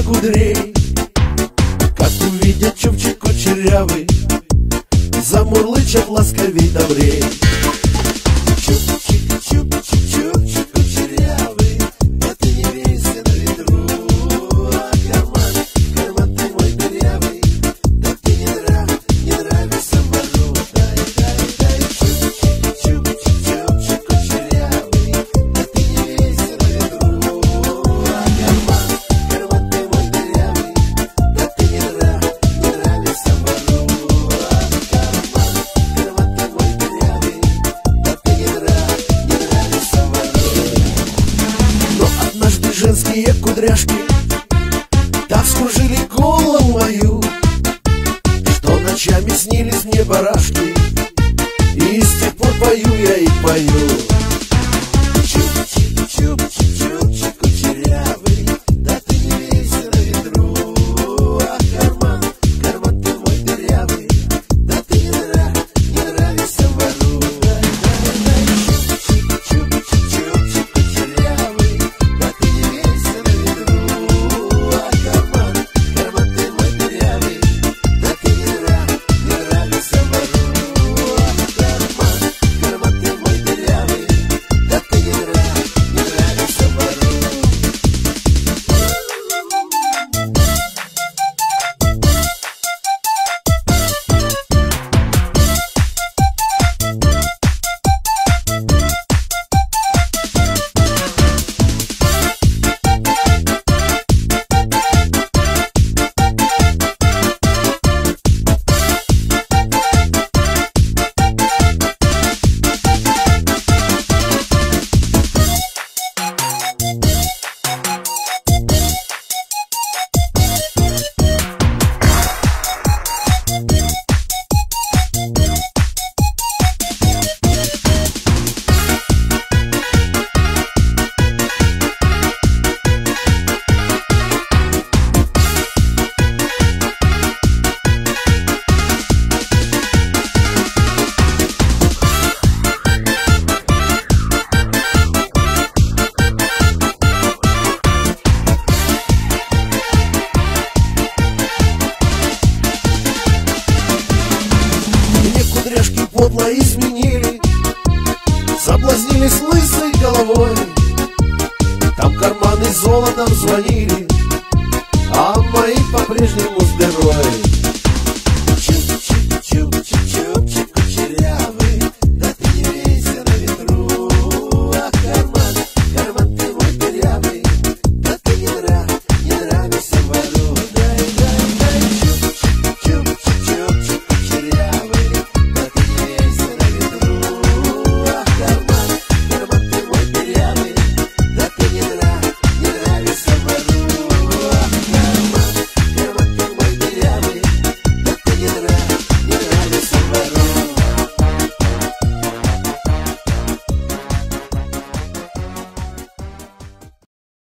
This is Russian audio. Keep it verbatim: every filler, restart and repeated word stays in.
кудрей, как увидят чубчик кучерявый, замурлычат ласковей добрей. Чубчик, чубчик, чубчик кучерявый, да ты не вейся на ветру, а карман, карман ты мой дырявый, да ты не нрав, не нравишься мору. Дай, дай, дай, чубчик, чубчик, чубчик кучерявый, да ты не вейся на ветру, а карман, карман ты мой дырявый, да ты не нрав, не нравишься мору. Женские кудряшки так скружили голову мою, что ночами снились мне барашки, и с тех пор пою я и пою. Чубчик, чубчик, чубчик кучерявый, да ты не вейся на ветру, а карман, карман ты мой дырявый, да ты не нрав, не нравишься вору. Дай, дай, дай, чубчик, чубчик, чубчик кучерявый, да ты не вейся на ветру, а карман, карман ты мой дырявый, да ты не нрав, не нравишься вору. Карман, карман ты мой дырявый, да ты не нрав, не нравишься вору. Подло изменили, соблазнили с лысой головой. Там карманы золотом звонили, а мои по-прежнему